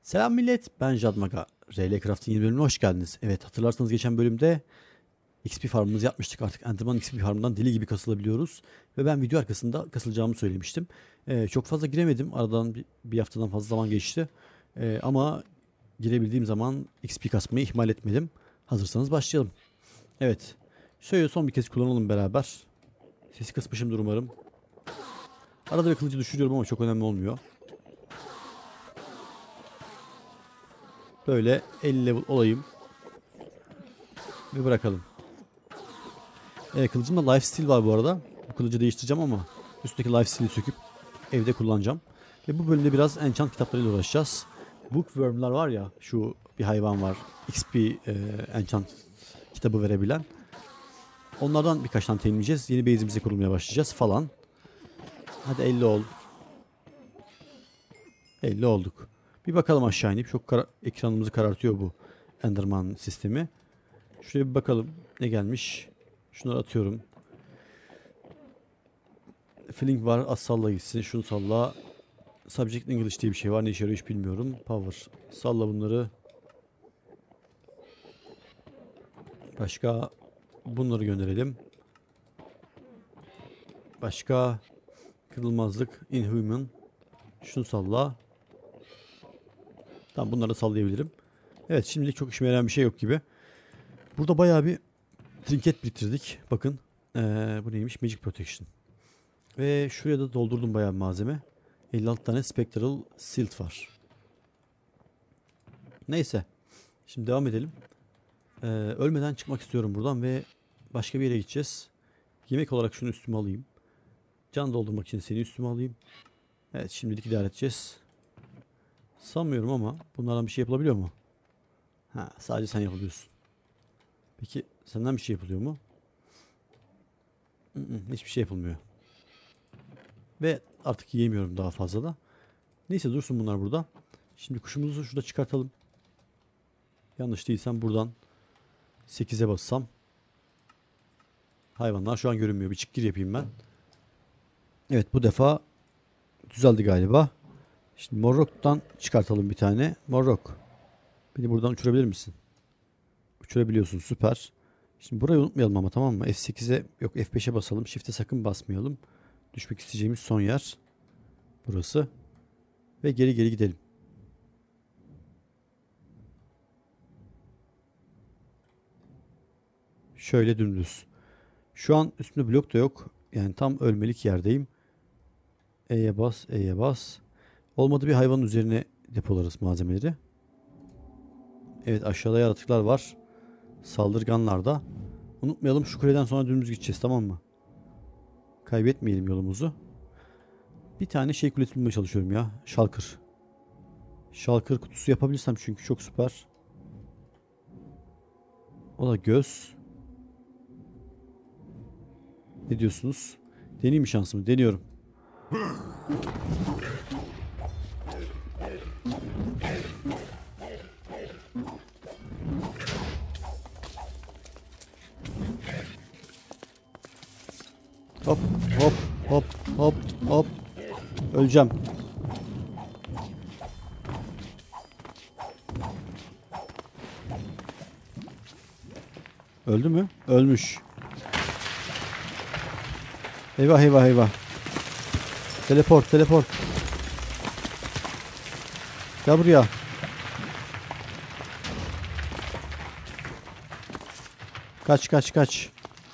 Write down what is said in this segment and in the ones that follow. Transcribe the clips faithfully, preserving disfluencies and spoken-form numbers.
Selam millet, ben Jadmaga. R L Craft'ın yeni bölümüne hoş geldiniz. Evet, hatırlarsanız geçen bölümde X P farmımızı yapmıştık. Artık Enderman X P farmından deli gibi kasılabiliyoruz. Ve ben video arkasında kasılacağımı söylemiştim. Ee, çok fazla giremedim. Aradan bir, bir haftadan fazla zaman geçti. Ee, ama girebildiğim zaman X P kasmayı ihmal etmedim. Hazırsanız başlayalım. Evet, şöyle son bir kez kullanalım beraber. Sesi kısmışımdır umarım. Arada bir kılıcı düşürüyorum ama çok önemli olmuyor. Böyle elli level olayım. Ve bırakalım. Evet, kılıcımda lifesteal var bu arada. Bu kılıcı değiştireceğim ama üstteki lifesteal'i söküp evde kullanacağım. Ve bu bölümde biraz enchant kitaplarıyla uğraşacağız. Bookworm'lar var ya, şu bir hayvan var. X P e, enchant kitabı verebilen. Onlardan birkaç tane temizleyeceğiz. Yeni base'imizi kurmaya başlayacağız falan. Hadi elli ol. elli olduk. Bir bakalım aşağı inip. Çok kara ekranımızı karartıyor bu Enderman sistemi. Şuraya bir bakalım ne gelmiş. Şunları atıyorum. Fling var. Az salla gitsin. Şunu salla. Subject English diye bir şey var. Ne işe yarıyor hiç bilmiyorum. Power. Salla bunları. Başka bunları gönderelim. Başka kırılmazlık. Inhuman. Şunu salla. Tamam, bunları da sallayabilirim. Evet, şimdilik çok işime yarayan bir şey yok gibi. Burada bayağı bir trinket bitirdik. Bakın. Ee, bu neymiş? Magic Protection. Ve şuraya da doldurdum bayağı bir malzeme. elli altı tane Spectral Silt var. Neyse. Şimdi devam edelim. Ee, ölmeden çıkmak istiyorum buradan ve başka bir yere gideceğiz. Yemek olarak şunu üstüme alayım. Can doldurmak için seni üstüme alayım. Evet, şimdilik idare edeceğiz. Sanmıyorum ama bunlardan bir şey yapılabiliyor mu? Ha, sadece sen yapabiliyorsun. Peki senden bir şey yapılıyor mu? Hı-hı, hiçbir şey yapılmıyor. Ve artık yiyemiyorum daha fazla da. Neyse, dursun bunlar burada. Şimdi kuşumuzu şurada çıkartalım. Yanlış değilsem buradan sekize bassam. Hayvanlar şu an görünmüyor. Bir çık gir yapayım ben. Evet, bu defa düzeldi galiba. Şimdi Morrock'tan çıkartalım bir tane. Morrock. Beni buradan uçurabilir misin? Uçurabiliyorsun, süper. Şimdi burayı unutmayalım ama, tamam mı? F sekize yok F beşe basalım. Shift'e sakın basmayalım. Düşmek isteyeceğimiz son yer burası. Ve geri geri gidelim. Şöyle dümdüz. Şu an üstümde blok da yok. Yani tam ölmelik yerdeyim. E'ye bas, E'ye bas. Olmadı bir hayvanın üzerine depolarız malzemeleri. Evet, aşağıda yaratıklar var. Saldırganlar da. Unutmayalım, şu kuleden sonra dümdüz gideceğiz, tamam mı? Kaybetmeyelim yolumuzu. Bir tane şey kulesi bulmaya çalışıyorum ya. Shulker. Shulker kutusu yapabilirsem çünkü çok süper. O da göz. Ne diyorsunuz? Deneyeyim mi şansımı? Deniyorum. Hop hop hop hop hop. Öleceğim. Öldü mü? Ölmüş. Eyvah eyvah eyvah. Teleport teleport. Gel buraya. Kaç kaç kaç.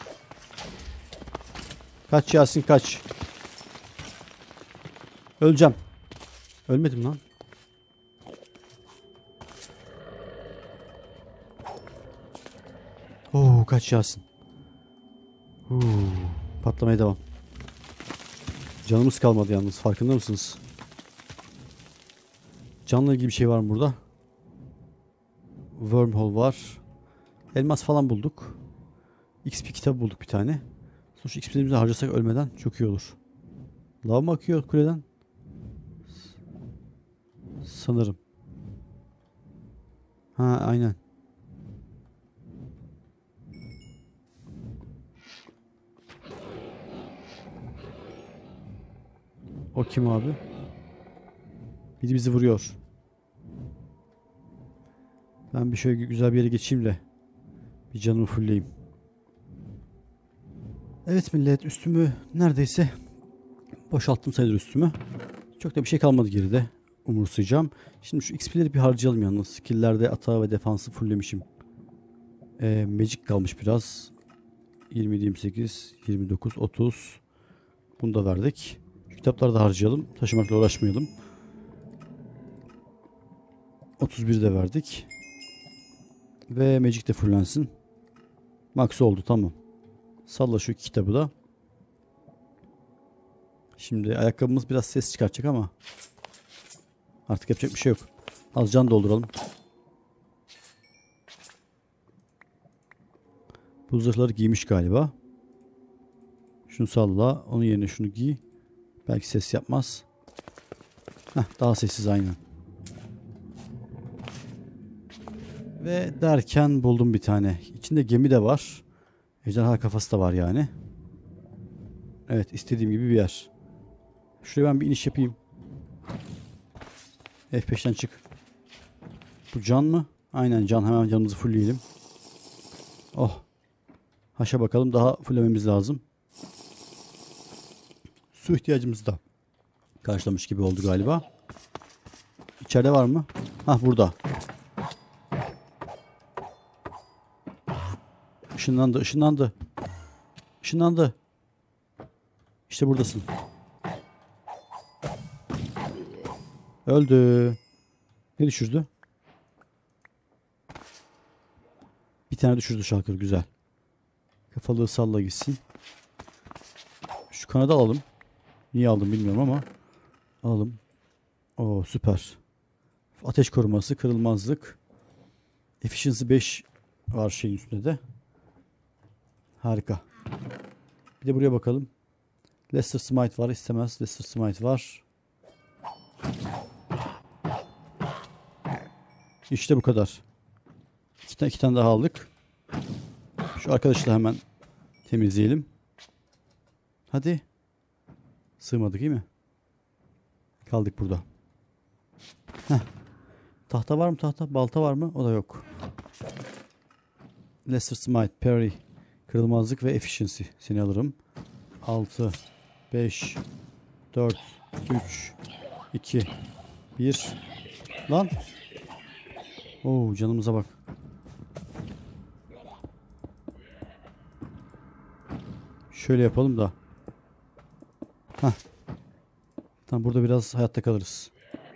Kaç Yasin kaç. Öleceğim. Ölmedim lan. Oo, kaç Yasin. Oo, patlamaya devam. Canımız kalmadı yalnız, farkında mısınız? Canla ilgili bir şey var mı burada? Wormhole var. Elmas falan bulduk. X P kitabı bulduk bir tane. Sonuçta X P'imizi harcasak ölmeden çok iyi olur. Lav mı akıyor kuleden? Sanırım. Ha, aynen. O kim abi? Biri bizi vuruyor. Ben bir şöyle güzel bir yere geçeyim de bir canımı fullleyeyim. Evet millet, üstümü neredeyse boşalttım sayılır üstümü. Çok da bir şey kalmadı geride. Umursayacağım. Şimdi şu X P'leri bir harcayalım yalnız. Skill'lerde atağı ve defansı fulllemişim. Ee, Magic kalmış biraz. yirmi, yirmi sekiz, yirmi dokuz, otuz. Bunu da verdik. Şu kitapları da harcayalım. Taşımakla uğraşmayalım. otuz bir de verdik. Ve Magic de fullensin. Max oldu, tamam. Salla şu iki kitabı da. Şimdi ayakkabımız biraz ses çıkartacak ama artık yapacak bir şey yok. Az can dolduralım. Bu zırhları giymiş galiba. Şunu salla. Onun yerine şunu giy. Belki ses yapmaz. Heh, daha sessiz aynen. Ve derken buldum bir tane. İçinde gemi de var. Ejderha kafası da var yani. Evet, istediğim gibi bir yer. Şuraya ben bir iniş yapayım. F beşten çık. Bu can mı? Aynen can. Hemen canımızı fullleyelim. Oh. Haşa bakalım. Daha fulllememiz lazım. Su ihtiyacımızı da karşılamış gibi oldu galiba. İçeride var mı? Hah, burada. Işınlandı, ışınlandı. Işınlandı. İşte buradasın. Öldü. Ne düşürdü? Bir tane düşürdü Shulker, güzel. Kafalığı salla gitsin. Şu kanadı alalım. Niye aldım bilmiyorum ama alalım. Oo, süper. Ateş koruması, kırılmazlık. Efficiency beş var şeyin üstünde de. Harika. Bir de buraya bakalım. Lesser Smite var, istemez. Lesser Smite var. İşte bu kadar. İki tane, iki tane daha aldık. Şu arkadaşı da hemen temizleyelim. Hadi. Sığmadık değil mi? Kaldık burada. Heh. Tahta var mı tahta? Balta var mı? O da yok. Lesser Smite, Parry, kırılmazlık ve Efficiency. Seni alırım. altı, beş, dört, üç, iki, bir. Lan. Oo, canımıza bak. Şöyle yapalım da. Heh. Tamam, burada biraz hayatta kalırız.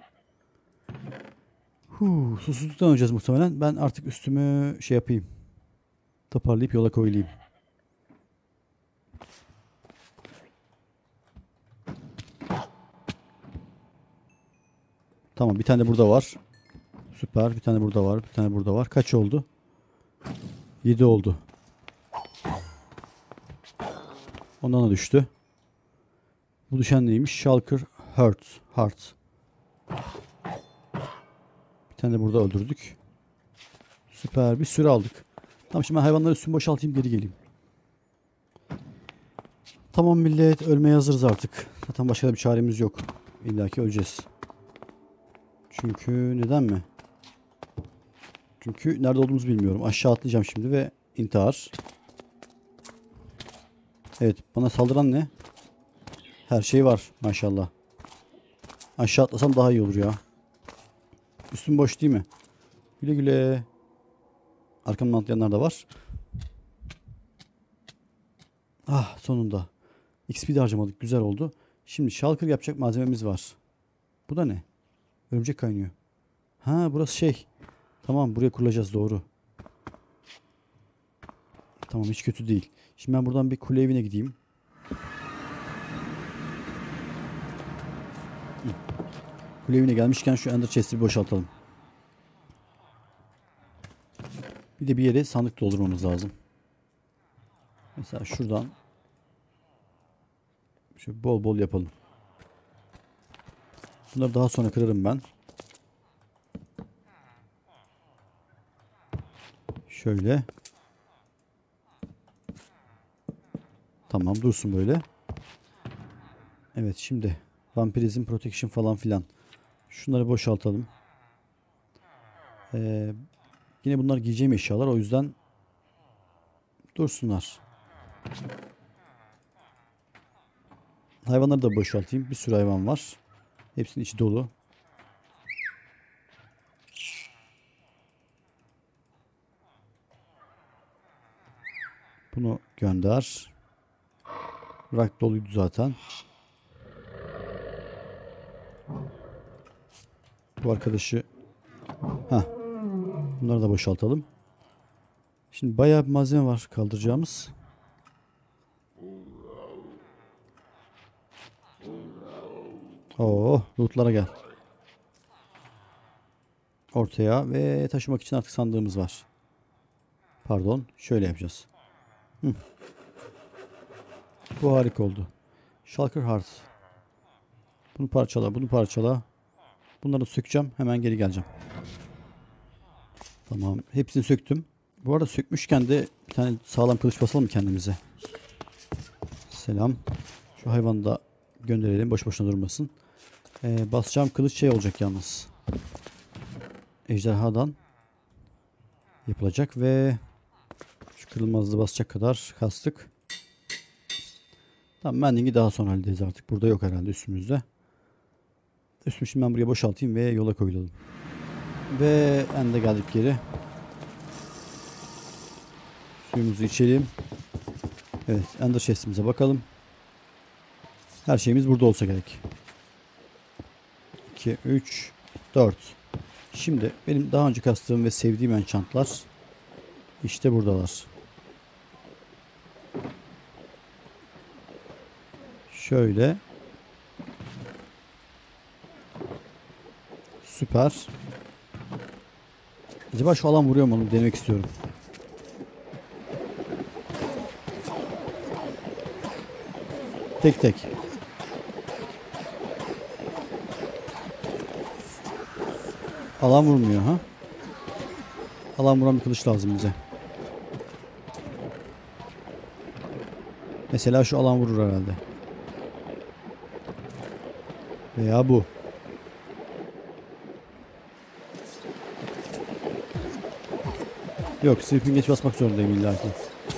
Huu, susuzluktan öleceğiz muhtemelen. Ben artık üstümü şey yapayım. Toparlayıp yola koyulayım. Tamam, bir tane burada var. Süper. Bir tane burada var. Bir tane burada var. Kaç oldu? yedi oldu. Ondan da düştü. Bu düşen neymiş? Shulker Heart. Heart. Bir tane de burada öldürdük. Süper. Bir sürü aldık. Tamam, şimdi ben hayvanları üstümü boşaltayım, geri geleyim. Tamam millet, ölmeye hazırız artık. Zaten başka da bir çaremiz yok. İlla ki öleceğiz. Çünkü neden mi? Çünkü nerede olduğumuzu bilmiyorum. Aşağı atlayacağım şimdi ve intihar. Evet, bana saldıran ne? Her şey var maşallah. Aşağı atlasam daha iyi olur ya. Üstüm boş değil mi? Güle güle. Arkamdan atlayanlar da var. Ah, sonunda. X P de harcamadık. Güzel oldu. Şimdi Shulker yapacak malzememiz var. Bu da ne? Örümcek kaynıyor. Ha, burası şey. Tamam, buraya kurulacağız, doğru. Tamam, hiç kötü değil. Şimdi ben buradan bir kule evine gideyim. Kule evine gelmişken şu Ender Chest'i bir boşaltalım. Bir de bir yere sandık doldurmamız lazım. Mesela şuradan şöyle bol bol yapalım. Bunları daha sonra kırarım ben. Şöyle. Tamam, dursun böyle. Evet, şimdi vampirizm, protection falan filan. Şunları boşaltalım. Ee, yine bunlar giyeceğim eşyalar. O yüzden dursunlar. Hayvanları da boşaltayım. Bir sürü hayvan var. Hepsinin içi dolu. Bunu gönder. Rak doluydu zaten. Bu arkadaşı Heh. Bunları da boşaltalım. Şimdi bayağı bir malzeme var kaldıracağımız. Oo, lootlara gel. Ortaya ve taşımak için artık sandığımız var. Pardon, şöyle yapacağız. Hı. Bu harika oldu. Shulker Heart. Bunu parçala, bunu parçala. Bunları sökeceğim. Hemen geri geleceğim. Tamam. Hepsini söktüm. Bu arada sökmüşken de bir tane sağlam kılıç basalım kendimize. Selam. Şu hayvanı da gönderelim. Boş boşuna durmasın. Ee, basacağım kılıç şey olacak yalnız. Ejderhadan yapılacak ve şu kırılmazlığı basacak kadar kastık. Tamam, mendingi daha sonra hallederiz artık. Burada yok herhalde üstümüzde. Üstümü şimdi ben buraya boşaltayım ve yola koyulalım. Ve ende geldik geri. Suyumuzu içelim. Evet, Ender chest'imize bakalım. Her şeyimiz burada olsa gerek. iki, üç, dört. Şimdi benim daha önce kastığım ve sevdiğim enchantlar işte buradalar. Şöyle. Süper. Acaba şu alan vuruyor mu, onu denemek istiyorum. Tek tek. Alan vurmuyor ha. Alan vuran bir kılıç lazım bize. Mesela şu alan vurur herhalde. Veya bu. Yok, sweeping geç basmak zorundayım illaki.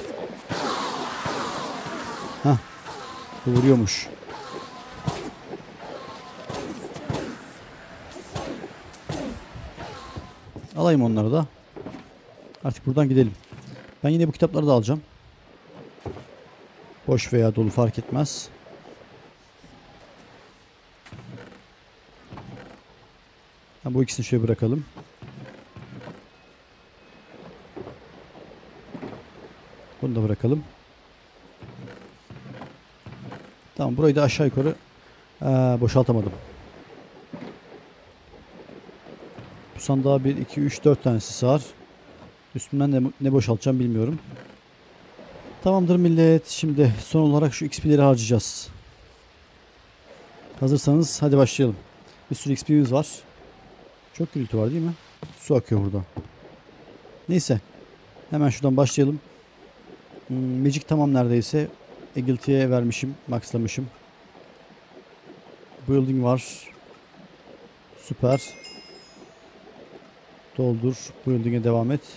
Hah. Bu vuruyormuş. Alayım onları da. Artık buradan gidelim. Ben yine bu kitapları da alacağım. Boş veya dolu fark etmez. Ha, bu ikisini şöyle bırakalım. Bunu da bırakalım. Tamam, burayı da aşağı yukarı ee, boşaltamadım. Bu sandığa bir, iki, üç, dört tanesi sığar. Üstünden de ne boşaltacağım bilmiyorum. Tamamdır millet. Şimdi son olarak şu X P'leri harcayacağız. Hazırsanız hadi başlayalım. Bir sürü X P'miz var. Çok gürültü var değil mi? Su akıyor burada. Neyse. Hemen şuradan başlayalım. Hmm, Magic tamam neredeyse. Agility'ye vermişim. Maxlamışım. Building var. Süper. Doldur. Building'e devam et.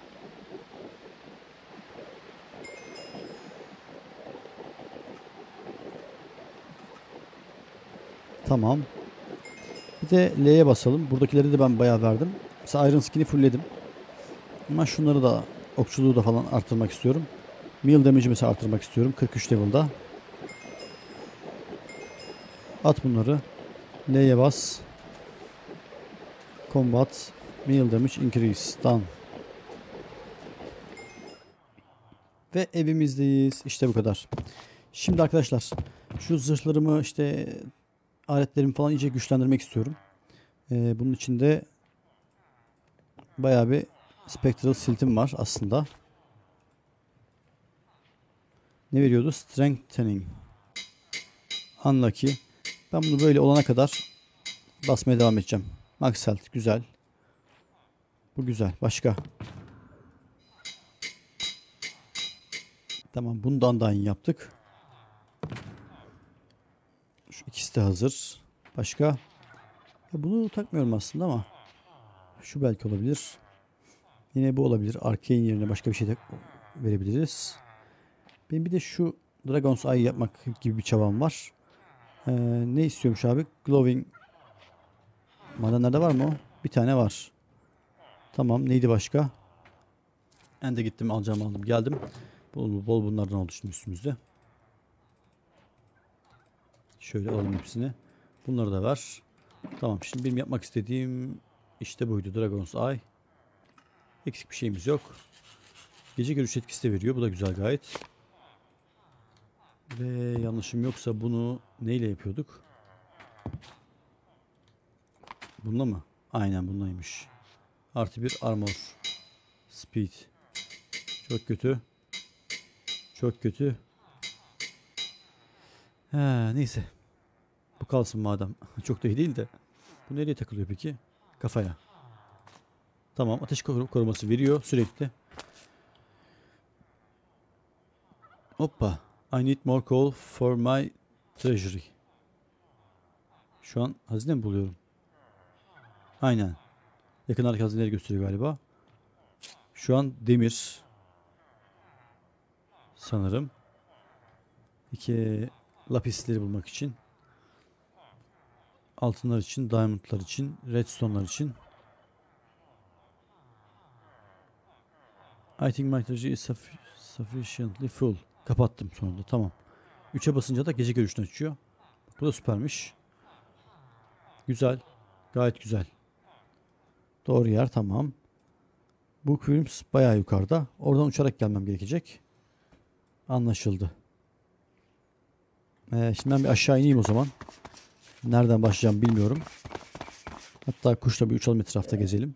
Tamam. Bir de L'ye basalım. Buradakileri de ben bayağı verdim. Mesela Iron Skin'i fullledim. Ama şunları da, okçuluğu da falan arttırmak istiyorum. Meal damage'i mesela arttırmak istiyorum. kırk üç level'da. At bunları. L'ye bas. Combat. Meal damage increase. Done. Ve evimizdeyiz. İşte bu kadar. Şimdi arkadaşlar şu zırhlarımı, işte aletlerimi falan iyice güçlendirmek istiyorum. Ee, bunun için de bayağı bir Spectral Silt'im var aslında. Ne veriyordu? Strengthening. Unlucky. Ben bunu böyle olana kadar basmaya devam edeceğim. Max Health güzel. Bu güzel. Başka. Tamam, bundan da iyi yaptık. Şu ikisi de hazır. Başka. Ya bunu takmıyorum aslında ama şu belki olabilir. Yine bu olabilir. Arcane yerine başka bir şey de verebiliriz. Benim bir de şu Dragon's Eye yapmak gibi bir çabam var. Ee, ne istiyormuş abi? Glowing madenlerde var mı o? Bir tane var. Tamam. Neydi başka? Ben de gittim alacağım aldım. Geldim. Bol bol bunlardan oldu şimdi üstümüzde. Şöyle alalım hepsini. Bunları da ver. Tamam. Şimdi benim yapmak istediğim işte buydu. Dragon's Eye. Eksik bir şeyimiz yok. Gece görüş etkisi de veriyor. Bu da güzel gayet. Ve yanlışım yoksa bunu neyle yapıyorduk? Bununla mı? Aynen bununlaymış. Artı bir armor. Speed. Çok kötü. Çok kötü. He, neyse. Bu kalsın madem. Çok da iyi değil de. Bu nereye takılıyor peki? Kafaya. Tamam. Ateş koruması veriyor sürekli. Hoppa. I need more coal for my treasury. Şu an hazine mi buluyorum? Aynen. Yakınlardaki hazineleri gösteriyor galiba. Şu an demir. Sanırım. İki lapisleri bulmak için. Altınlar için, diamondlar için, redstone'lar için. I think my treasury is sufficiently full. Kapattım sonunda. Tamam. üçe basınca da gece görüşünü açıyor. Bu da süpermiş. Güzel. Gayet güzel. Doğru yer. Tamam. Bu Quilms bayağı yukarıda. Oradan uçarak gelmem gerekecek. Anlaşıldı. Ee, şimdi ben bir aşağı ineyim o zaman. Nereden başlayacağım bilmiyorum. Hatta kuşla bir uçalım, etrafta gezelim.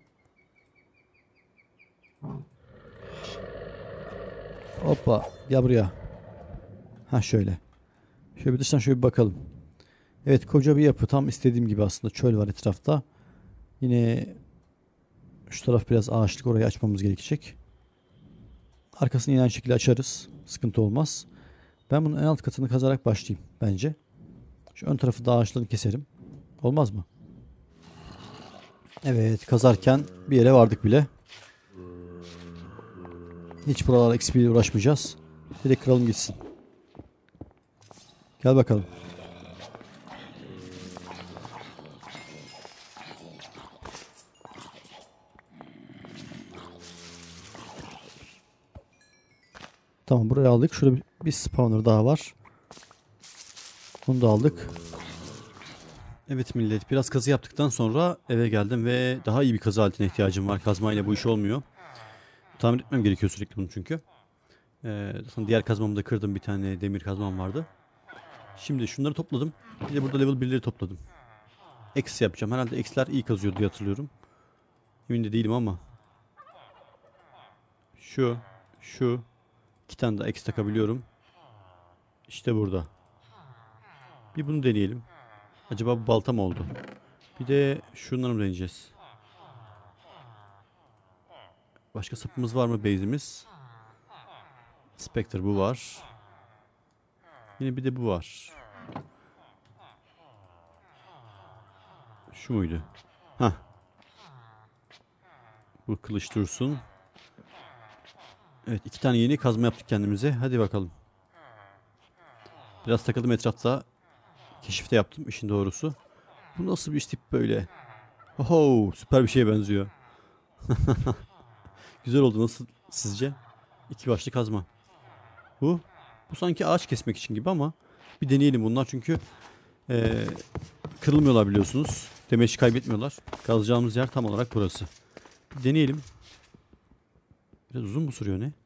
Hoppa. Gel buraya. Ha şöyle. Şöyle bir dıştan şöyle bir bakalım. Evet, koca bir yapı. Tam istediğim gibi aslında. Çöl var etrafta. Yine şu taraf biraz ağaçlık. Orayı açmamız gerekecek. Arkasını yine aynı şekilde açarız. Sıkıntı olmaz. Ben bunun en alt katını kazarak başlayayım bence. Şu ön tarafı da ağaçlarını keserim. Olmaz mı? Evet, kazarken bir yere vardık bile. Hiç buralara X P ile uğraşmayacağız. Direkt kıralım gitsin. Gel bakalım. Tamam, buraya aldık. Şurada bir, bir spawner daha var. Bunu da aldık. Evet millet, biraz kazı yaptıktan sonra eve geldim ve daha iyi bir kazı aletine ihtiyacım var. Kazmayla bu iş olmuyor. Tamir etmem gerekiyor sürekli bunu çünkü. Ee, diğer kazmamı da kırdım, bir tane demir kazmam vardı. Şimdi şunları topladım. Bir de burada level birleri topladım. X yapacağım. Herhalde X'ler iyi kazıyor diye hatırlıyorum. Emin de değilim ama. Şu, şu. İki tane de X takabiliyorum. İşte burada. Bir bunu deneyelim. Acaba bu balta mı oldu? Bir de şunları mı deneyeceğiz? Başka sapımız var mı base'imiz? Spectre bu var. Yine bir de bu var. Şu muydu? Hah. Bu kılıç dursun. Evet, iki tane yeni kazma yaptık kendimize. Hadi bakalım. Biraz takıldım etrafta. Keşifte yaptım işin doğrusu. Bu nasıl bir iş tip böyle? Oho, süper bir şeye benziyor. Güzel oldu. Nasıl sizce? İki başlı kazma. Bu bu sanki ağaç kesmek için gibi ama bir deneyelim bunlar çünkü ee, kırılmıyorlar biliyorsunuz. Demeç kaybetmiyorlar. Kazacağımız yer tam olarak burası. Bir deneyelim. Biraz uzun mu sürüyor ne?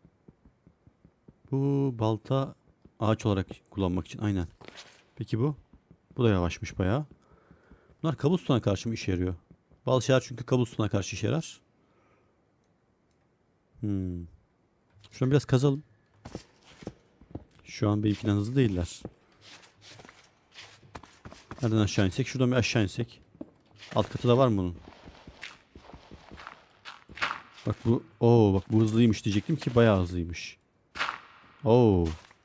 Bu balta ağaç olarak kullanmak için aynen. Peki bu? Bu da yavaşmış bayağı. Bunlar kabustona karşı mı işe yarıyor? Bazı şeyler çünkü kabustona karşı işe yarar. Hmm. Şuradan biraz kazalım. Şu an benimkinden hızlı değiller. Nereden aşağı insek? Şuradan bir aşağı insek. Alt katı da var mı bunun? Bak bu, oo bak bu hızlıymış diyecektim ki bayağı hızlıymış. Oo.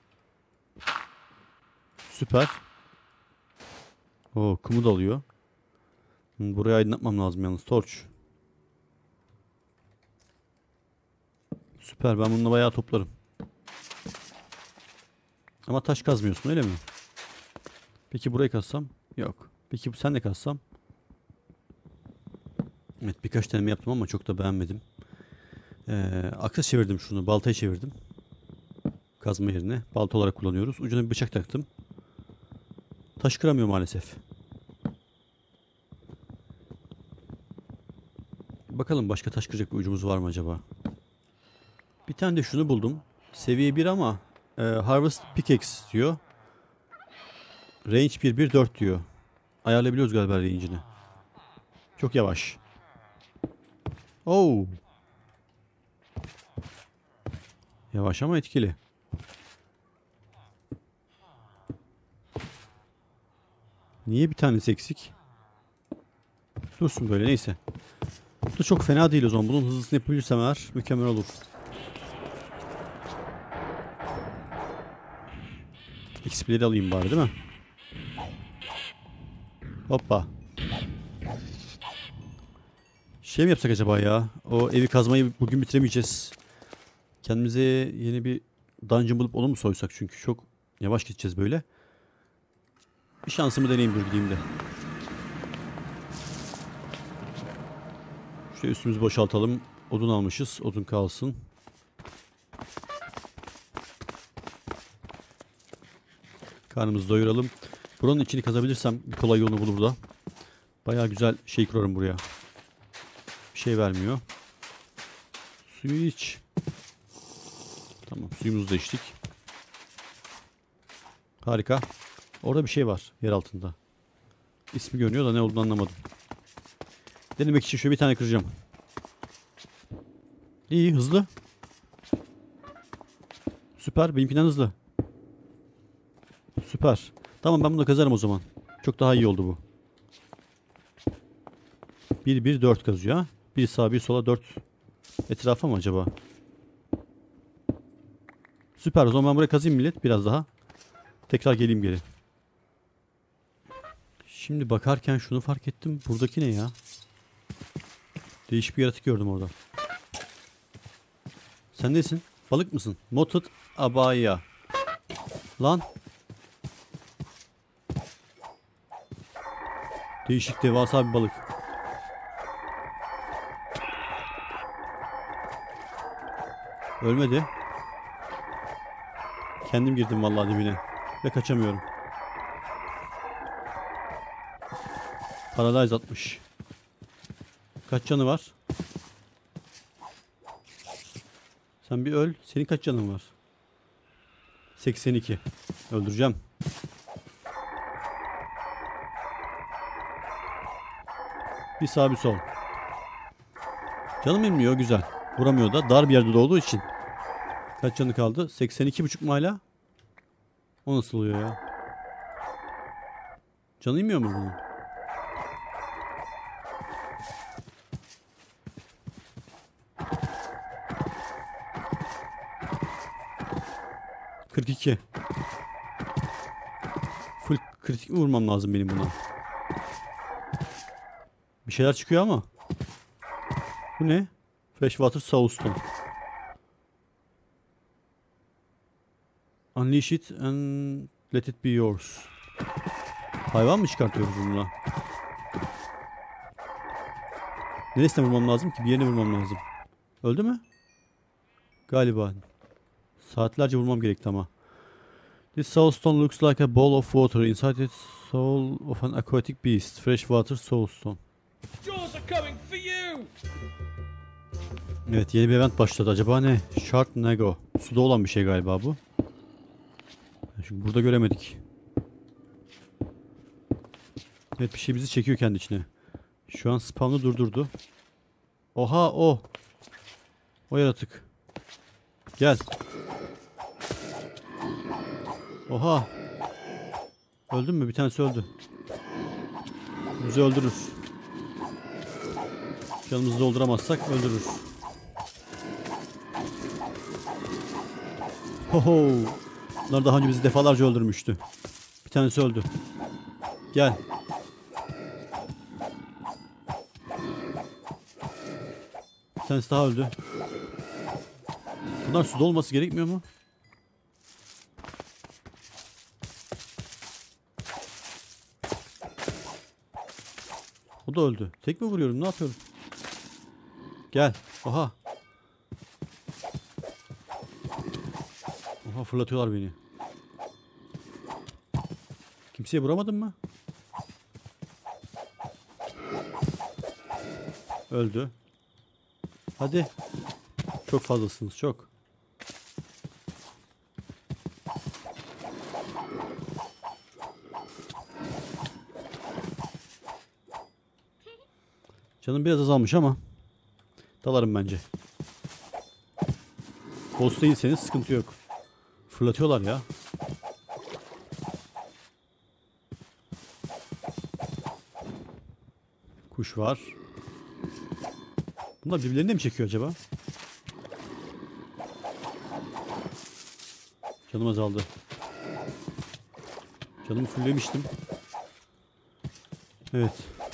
Süper. Oo, kumu da alıyor. Burayı aydınlatmam lazım yalnız, torç. Süper, ben bununla bayağı toplarım. Ama taş kazmıyorsun öyle mi? Peki burayı kazsam? Yok. Peki sen de kazsam? Evet, birkaç deneme yaptım ama çok da beğenmedim. Ee, akses çevirdim şunu. Baltayı çevirdim. Kazma yerine. Balta olarak kullanıyoruz. Ucuna bir bıçak taktım. Taş kıramıyor maalesef. Bakalım başka taş kıracak bir ucumuz var mı acaba? Bir tane de şunu buldum. Seviye bir ama e, Harvest Pickaxe diyor. Range bir bir dört diyor. Ayarlayabiliyoruz galiba range'ini. Çok yavaş. Oo. Yavaş ama etkili. Niye bir tanesi eksik? Dursun böyle, neyse. Bu da çok fena değil o zaman. Bunun hızlısını yapabilirsem eğer mükemmel olur. X P'leri alayım bari, değil mi? Hoppa. Şey mi yapsak acaba ya? O evi kazmayı bugün bitiremeyeceğiz. Kendimize yeni bir dungeon bulup onu mu soysak? Çünkü çok yavaş gideceğiz böyle. Bir şansımı deneyeyim, dur gideyim de. Şöyle üstümüzü boşaltalım. Odun almışız. Odun kalsın. Karnımızı doyuralım. Buranın içini kazabilirsem bir kolay yolunu bulur da. Bayağı güzel şey kurarım buraya. Bir şey vermiyor. Suyu iç. Tamam, suyumuzu da içtik. Harika. Orada bir şey var yer altında. İsmi görünüyor da ne olduğunu anlamadım. Denemek için şöyle bir tane kıracağım. İyi, hızlı. Süper, benimkinden hızlı. Süper. Tamam, ben bunu kazarım o zaman. Çok daha iyi oldu bu. bir bir dört kazıyor ha. Bir sağa bir sola dört. Etrafa mı acaba? Süper, o zaman ben buraya kazayım millet biraz daha. Tekrar geleyim geri. Şimdi bakarken şunu fark ettim. Buradaki ne ya? Değişik bir yaratık gördüm orada. Sen nesin? Balık mısın? Moted abaya. Lan. Değişik, devasa bir balık. Ölmedi. Kendim girdim vallahi dibine. Ve kaçamıyorum. Paralyze atmış. Kaç canı var? Sen bir öl. Senin kaç canın var? seksen iki. Öldüreceğim. Bir sağ bir sol. Canım inmiyor, güzel. Vuramıyor da, dar bir yerde de olduğu için. Kaç canı kaldı? seksen iki buçuk mu hala? O nasıl oluyor ya? Canı inmiyor mu bunun? kırk iki. Full kritik mi vurmam lazım benim buna? Bir şeyler çıkıyor ama. Bu ne? Freshwater Soulstone. Unleash it and let it be yours. Hayvan mı çıkartıyoruz bununla? Neresine vurmam lazım ki? Bir yerine vurmam lazım. Öldü mü? Galiba. Saatlerce vurmam gerekti ama. This soulstone looks like a ball of water. Inside it, soul of an aquatic beast. Freshwater soulstone. Evet, yeni bir event başladı. Acaba ne? Sharknago. Suda olan bir şey galiba bu. Çünkü burada göremedik. Evet, bir şey bizi çekiyor kendi içine. Şu an spawn'ı durdurdu. Oha, o. O yaratık. Gel. Oha. Öldün mü? Bir tanesi öldü. Bizi öldürür. Canımızı dolduramazsak öldürür. Hoho. Bunlar daha önce bizi defalarca öldürmüştü. Bir tanesi öldü. Gel. Bir tanesi daha öldü. Bunlar suda olması gerekmiyor mu? O da öldü. Tek mi vuruyorum? Ne yapıyorum? Gel. Aha. Aha, fırlatıyorlar beni. Kimseye vuramadın mı? Öldü. Hadi. Çok fazlasınız, çok. Canım biraz azalmış ama dalarım bence. Boss değilseniz sıkıntı yok. Fırlatıyorlar ya. Kuş var. Bunlar birbirlerini mi çekiyor acaba? Canım azaldı. Canımı fulllemiştim. Evet.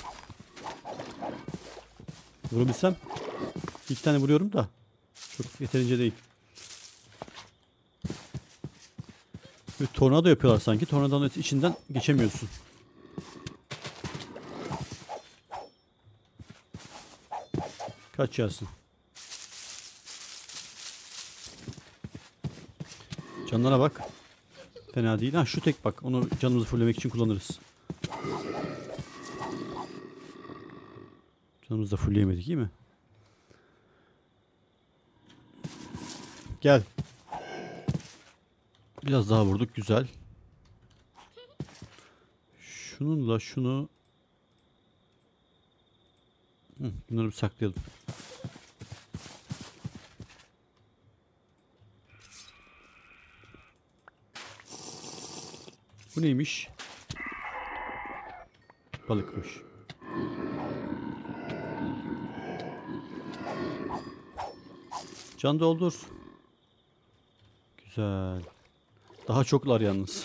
Vurabilsem. İki tane vuruyorum da. Çok yeterince değil. Bir tornado yapıyorlar sanki. Tornadonun içinden geçemiyorsun. Kaç yersin. Canlara bak. Fena değil. Ha, şu tek bak. Onu canımızı fulllemek için kullanırız. Canımızı da fullleyemedik, iyi mi? Gel. Biraz daha vurduk. Güzel. Şununla şunu. Hı, bunları bir saklayalım. Bu neymiş? Balıkmış. Can doldur. Güzel. Daha çoklar yalnız.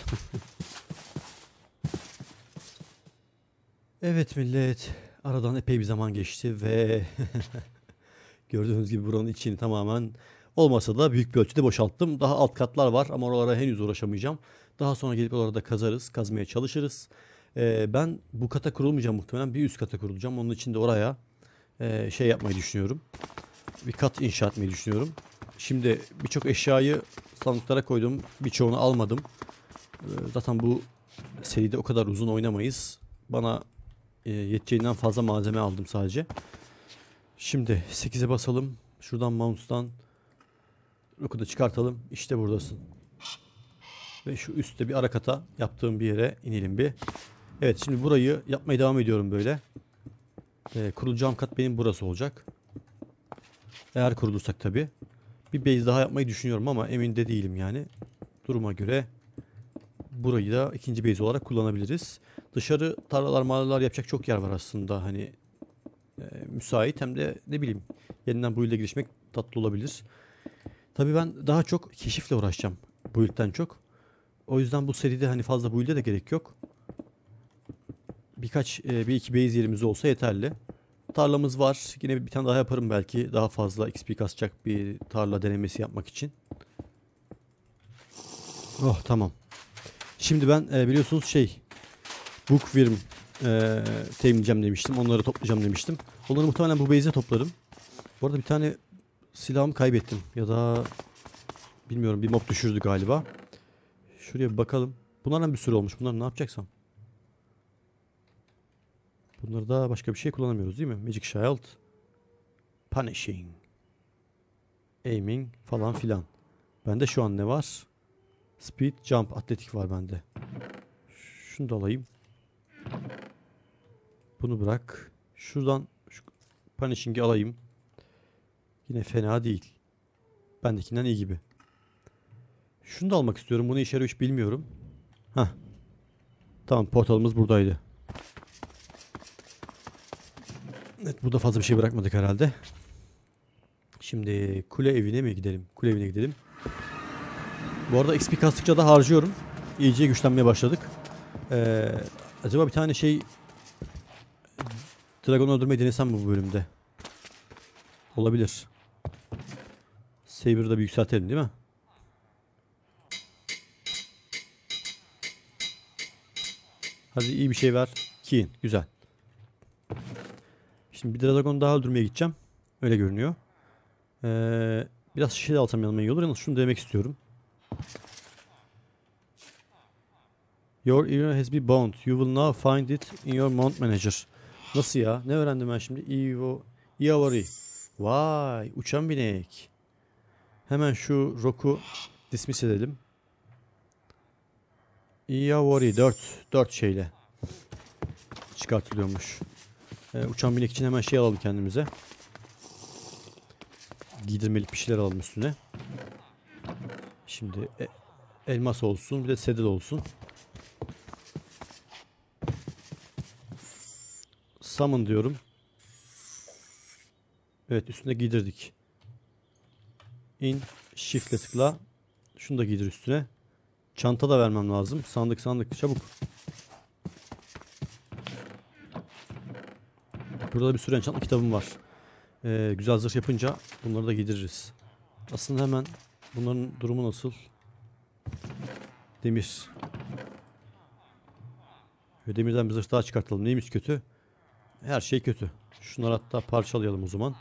Evet millet. Aradan epey bir zaman geçti ve gördüğünüz gibi buranın içini tamamen olmasa da büyük bir ölçüde boşalttım. Daha alt katlar var ama oralara henüz uğraşamayacağım. Daha sonra gelip orada kazarız, kazmaya çalışırız. Ee, ben bu kata kurulmayacağım muhtemelen. Bir üst kata kurulacağım. Onun için de oraya e, şey yapmayı düşünüyorum. Bir kat inşa etmeyi düşünüyorum. Şimdi birçok eşyayı sandıklara koydum. Birçoğunu almadım. Ee, zaten bu seride o kadar uzun oynamayız. Bana e, yeteceğinden fazla malzeme aldım sadece. Şimdi sekize basalım. Şuradan mouse'dan Rook'u da çıkartalım. İşte buradasın. Ve şu üstte bir ara kata yaptığım bir yere inelim bir. Evet, şimdi burayı yapmaya devam ediyorum böyle. Ee, kurulacağım kat benim burası olacak. Eğer kurulursak tabi. Bir base daha yapmayı düşünüyorum ama emin de değilim yani. Duruma göre burayı da ikinci base olarak kullanabiliriz. Dışarı tarlalar mağaralar yapacak çok yer var aslında. Hani e, müsait, hem de ne bileyim yeniden bu build'e girişmek tatlı olabilir. Tabi ben daha çok keşifle uğraşacağım bu build'den çok. O yüzden bu seride hani fazla build'e de gerek yok. Birkaç e, bir iki base yerimiz olsa yeterli. Tarlamız var. Yine bir tane daha yaparım belki. Daha fazla X P kasacak bir tarla denemesi yapmak için. Oh, tamam. Şimdi ben e, biliyorsunuz şey bookworm e, temizleyeceğim demiştim. Onları toplayacağım demiştim. Onları muhtemelen bu base'e toplarım. Bu arada bir tane silahımı kaybettim. Ya da bilmiyorum, bir mob düşürdü galiba. Şuraya bir bakalım. Bunlardan bir sürü olmuş. Bunları ne yapacaksam? Bunları da başka bir şey kullanamıyoruz değil mi? Magic Shield, Punishing, Aiming falan filan. Bende şu an ne var? Speed, Jump, Atletik var bende. Şunu da alayım. Bunu bırak. Şuradan şu Punishing'i alayım. Yine fena değil. Bendekinden iyi gibi. Şunu da almak istiyorum. Bunu işe yarıyor hiç bilmiyorum. Hah. Tamam, portalımız buradaydı. Evet, burada fazla bir şey bırakmadık herhalde. Şimdi kule evine mi gidelim? Kule evine gidelim. Bu arada X P kastıkça da harcıyorum. İyice güçlenmeye başladık. Ee, acaba bir tane şey Dragon öldürmeyi denesem mi bu bölümde? Olabilir. Saber'ı da bir yükseltelim değil mi? Hadi iyi bir şey ver. Keen. Güzel. Şimdi bir dragon daha öldürmeye gideceğim. Öyle görünüyor. Ee, biraz şişe de alsam yanıma iyi olur. Yalnız şunu demek istiyorum. Your era has been bound. You will now find it in your mount manager. Nasıl ya? Ne öğrendim ben şimdi? Evo, Iawari. Vay, uçan binek. Hemen şu Rock'u dismiss edelim. Iawari dört dört şeyle çıkartılıyormuş. Ee, uçan binek için hemen şey alalım kendimize. Giydirmelik bir şeyler alalım üstüne. Şimdi e, elmas olsun, bir de sedil olsun. Summon diyorum. Evet, üstüne giydirdik. In, shift'le tıkla. Şunu da giydir üstüne. Çanta da vermem lazım. Sandık sandık çabuk. Burada bir sürü enchantment kitabım var. Ee, güzel zırh yapınca bunları da giydiririz. Aslında hemen bunların durumu nasıl? Demir. Ve demirden bir zırh daha çıkartalım. Neymiş kötü? Her şey kötü. Şunları hatta parçalayalım o zaman.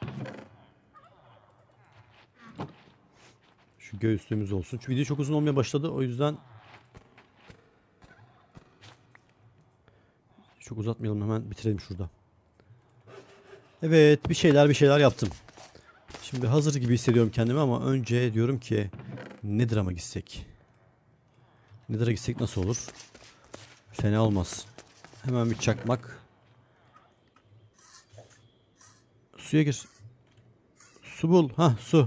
Şu göğüslüğümüz olsun. Çünkü video çok uzun olmaya başladı. O yüzden çok uzatmayalım, hemen bitirelim şurada. Evet, bir şeyler bir şeyler yaptım. Şimdi hazır gibi hissediyorum kendimi ama önce diyorum ki Nether'a mı gitsek? Nether'a gitsek nasıl olur? Fena olmaz. Hemen bir çakmak. Suya gir. Su bul. Hah, su.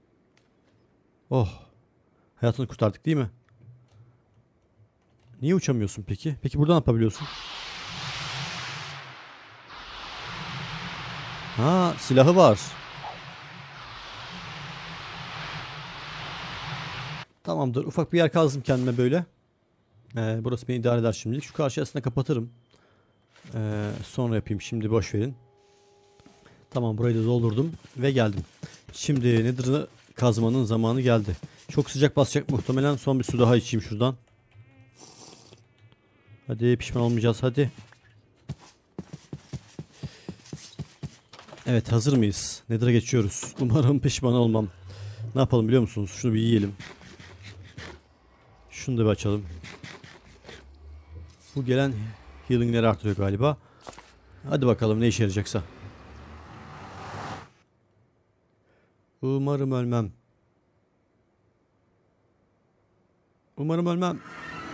Oh. Hayatını kurtardık değil mi? Niye uçamıyorsun peki? Peki burada ne yapabiliyorsun? Ha, silahı var. Tamamdır. Ufak bir yer kazdım kendime böyle. Ee, burası beni idare eder şimdilik. Şu karşı aslında kapatırım. Ee, sonra yapayım. Şimdi boş verin. Tamam, burayı da doldurdum ve geldim. Şimdi Nether'ı kazmanın zamanı geldi. Çok sıcak basacak muhtemelen. Son bir su daha içeyim şuradan. Hadi, pişman olmayacağız hadi. Evet, hazır mıyız? Nether'a geçiyoruz. Umarım pişman olmam. Ne yapalım biliyor musunuz? Şunu bir yiyelim. Şunu da bir açalım. Bu gelen healing'leri artırıyor galiba. Hadi bakalım ne işe yarayacaksa. Umarım ölmem. Umarım ölmem.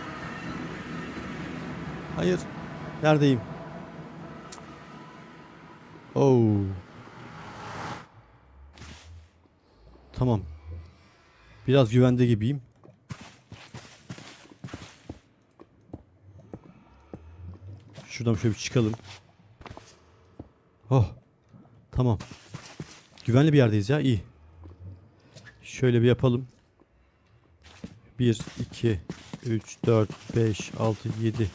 Hayır. Neredeyim? Oh. Tamam. Biraz güvende gibiyim. Şuradan şöyle bir çıkalım. Oh. Tamam. Güvenli bir yerdeyiz ya. İyi. Şöyle bir yapalım. bir, iki, üç, dört, beş, altı, yedi.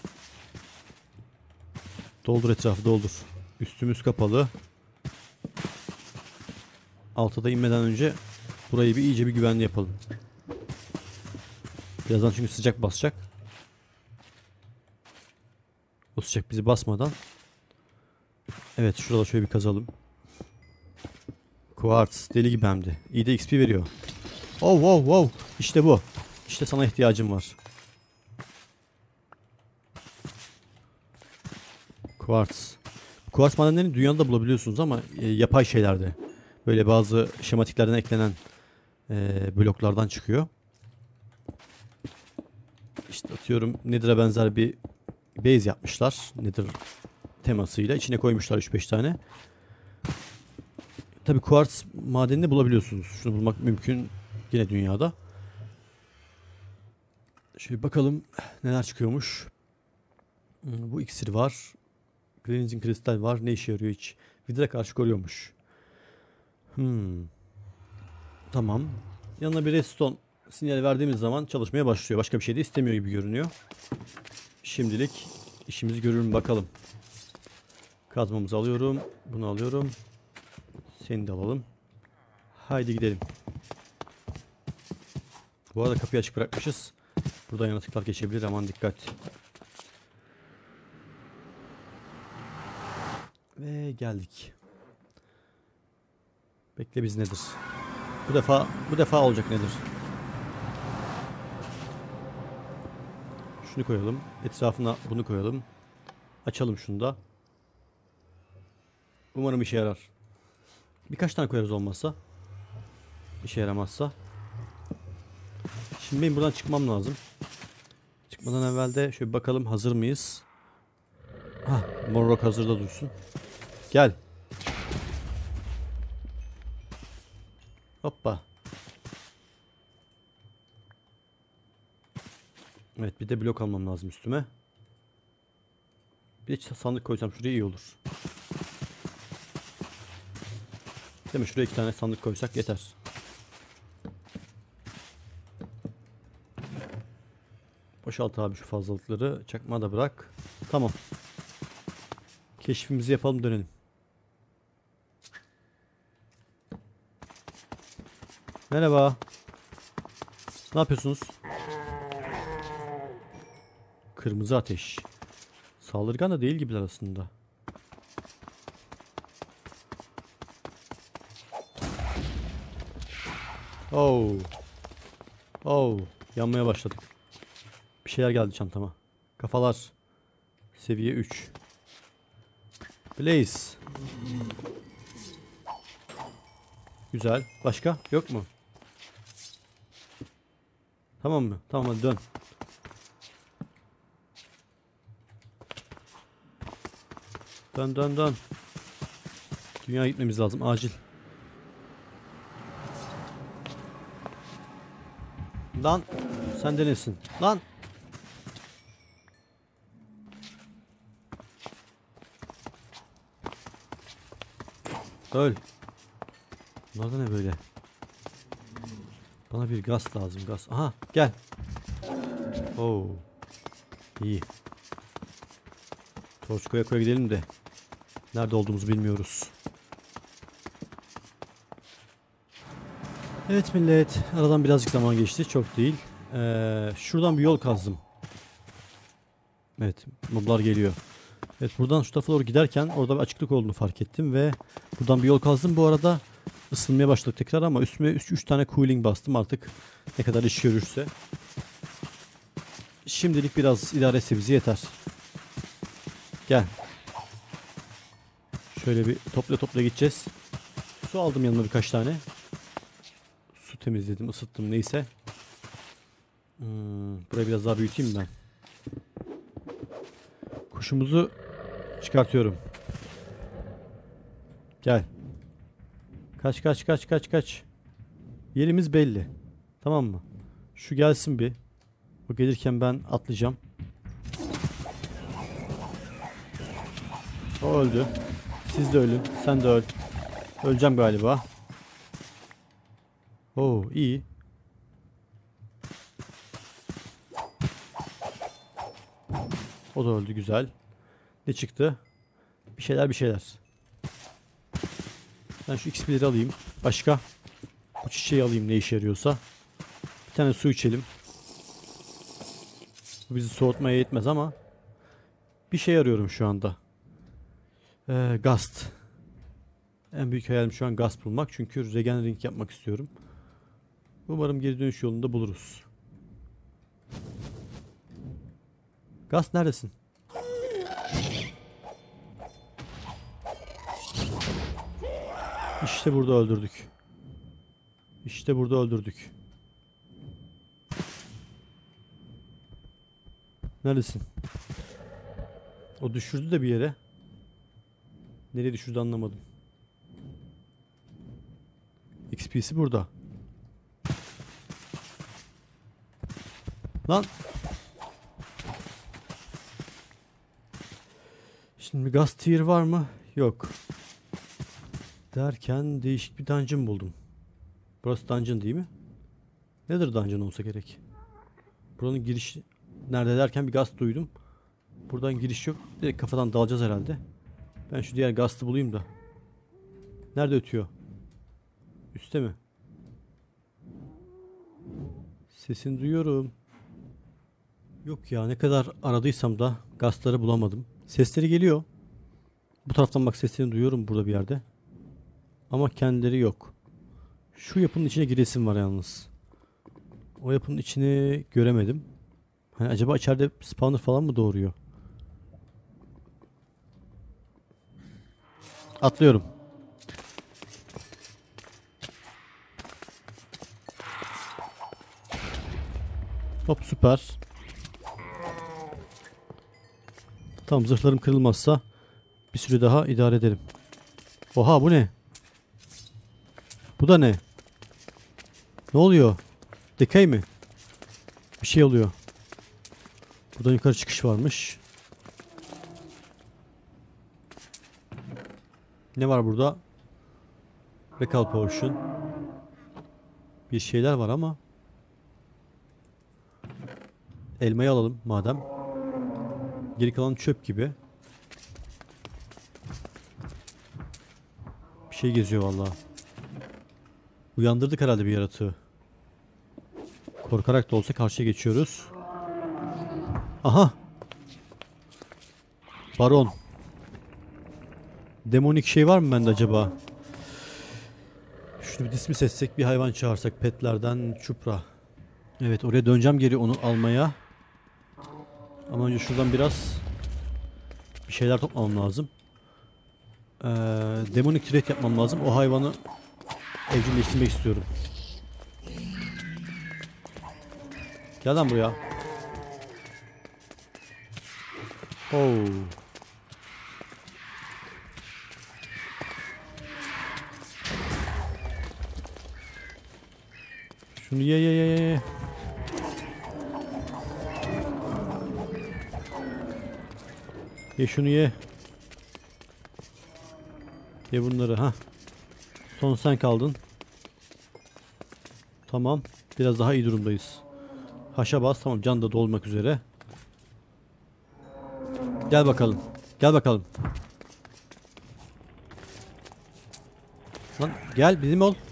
Doldur etrafı, doldur. Üstümüz kapalı. Altıda inmeden önce burayı bir iyice bir güvenli yapalım. Birazdan çünkü sıcak basacak. O sıcak bizi basmadan. Evet, şurada şöyle bir kazalım. Quartz deli gibi hem de. İyi de X P veriyor. Oh wow wow. İşte bu. İşte sana ihtiyacım var. Quartz. Quartz madenlerini dünyada da bulabiliyorsunuz ama e, yapay şeylerde. Böyle bazı şematiklerden eklenen e, bloklardan çıkıyor. İşte atıyorum Nether'a benzer bir base yapmışlar. Nether temasıyla. İçine koymuşlar üç beş tane. Tabi quartz madenini bulabiliyorsunuz. Şunu bulmak mümkün yine dünyada. Şöyle bakalım neler çıkıyormuş. Bu iksir var. Cleansing kristal var. Ne işe yarıyor hiç? Vidra karşı koruyormuş. Hmm. Tamam. Yanına bir redstone sinyali verdiğimiz zaman çalışmaya başlıyor. Başka bir şey de istemiyor gibi görünüyor. Şimdilik işimizi görür mü bakalım. Kazmamızı alıyorum. Bunu alıyorum. Seni de alalım. Haydi gidelim. Bu arada kapıyı açık bırakmışız. Buradan yaratıklar geçebilir, aman dikkat. Ve geldik. Bekle, biz nedir? Bu defa bu defa olacak nedir? Şunu koyalım. Etrafına bunu koyalım. Açalım şunu da. Umarım işe yarar. Birkaç tane koyarız olmazsa. İşe yaramazsa. Şimdi benim buradan çıkmam lazım. Çıkmadan evvel de şöyle bakalım, hazır mıyız? Hah, Morrock hazırda dursun. Gel. Hoppa. Evet, bir de blok almam lazım üstüme. Bir de sandık koysam şuraya iyi olur. Değil mi? Şuraya iki tane sandık koysak yeter. Boşalt abi şu fazlalıkları. Çakma da bırak. Tamam. Keşfimizi yapalım, dönelim. Merhaba. Ne yapıyorsunuz? Kırmızı ateş. Saldırgan da değil gibiler aslında. Oh. Oh. Yanmaya başladık. Bir şeyler geldi çantama. Kafalar. Seviye üç. Blaze. Güzel. Başka? Yok mu? Tamam mı? Tamam, hadi dön. Dön dön dön. Dünyaya gitmemiz lazım acil. Lan sen de nesin? Lan. Öl. Bunlar da ne böyle? Bana bir gaz lazım, gaz. Aha gel. Oo. İyi. Torç koya koya gidelim de. Nerede olduğumuzu bilmiyoruz. Evet millet. Aradan birazcık zaman geçti. Çok değil. Ee, şuradan bir yol kazdım. Evet. Moblar geliyor. Evet, buradan şu tarafa doğru giderken orada bir açıklık olduğunu fark ettim ve buradan bir yol kazdım. Bu arada ısınmaya başladık tekrar ama üstüme üç tane cooling bastım, artık ne kadar iş görürse. Şimdilik biraz idare etse bizi yeter. Gel. Şöyle bir topla topla gideceğiz. Su aldım yanıma birkaç tane. Su temizledim, ısıttım, neyse. Hmm, burayı biraz daha büyüteyim ben. Kuşumuzu çıkartıyorum. Gel. Kaç kaç kaç kaç kaç. Yerimiz belli. Tamam mı? Şu gelsin bir. O gelirken ben atlayacağım. O öldü. Siz de ölün. Sen de öl. Öleceğim galiba. Oo, iyi. O da öldü, güzel. Ne çıktı? Bir şeyler bir şeyler. Ben şu X P'leri alayım. Başka? Bu çiçeği alayım ne işe yarıyorsa. Bir tane su içelim. Bu bizi soğutmaya yetmez ama bir şey arıyorum şu anda. Ee, Gast. En büyük hayalim şu an Gast bulmak. Çünkü regeneration yapmak istiyorum. Umarım geri dönüş yolunda buluruz. Gast neredesin? İşte burada öldürdük. İşte burada öldürdük. Neredesin? O düşürdü de bir yere. Nereye düşürdü anlamadım. X P'si burada. Lan. Şimdi gaz tier var mı? Yok. Derken değişik bir dungeon buldum. Burası dungeon değil mi? Nedir dungeon olsa gerek? Buranın girişi nerede derken bir gaz duydum. Buradan giriş yok. Direkt kafadan dalacağız herhalde. Ben şu diğer gazı bulayım da. Nerede ötüyor? Üste mi? Sesini duyuyorum. Yok ya, ne kadar aradıysam da gazları bulamadım. Sesleri geliyor. Bu taraftan bak, seslerini duyuyorum burada bir yerde. Ama kendileri yok. Şu yapının içine giresim var yalnız. O yapının içini göremedim. Hani acaba içeride spawner falan mı doğuruyor? Atlıyorum. Hop, süper. Tamam, zırhlarım kırılmazsa bir süre daha idare ederim. Oha, bu ne? Bu da ne? Ne oluyor? Dikey mi? Bir şey oluyor. Buradan yukarı çıkış varmış. Ne var burada? Recall Potion. Bir şeyler var ama. Elmayı alalım madem. Geri kalan çöp gibi. Bir şey geziyor vallahi. Uyandırdık herhalde bir yaratığı. Korkarak da olsa karşıya geçiyoruz. Aha. Baron. Demonik şey var mı bende acaba? Şunu bir dismiss etsek, bir hayvan çağırsak petlerden. Çupra. Evet, oraya döneceğim geri onu almaya. Ama önce şuradan biraz bir şeyler toplamam lazım. Ee, Demonik trade yapmam lazım. O hayvanı evcilleştirmek istiyorum. Gel lan buraya. Oh. Şunu ye ye ye ye. Ye şunu ye. Ye bunları ha. Son sen kaldın. Tamam. Biraz daha iyi durumdayız. Haşa bas. Tamam, can da dolmak üzere. Gel bakalım. Gel bakalım. Lan gel, bizim ol.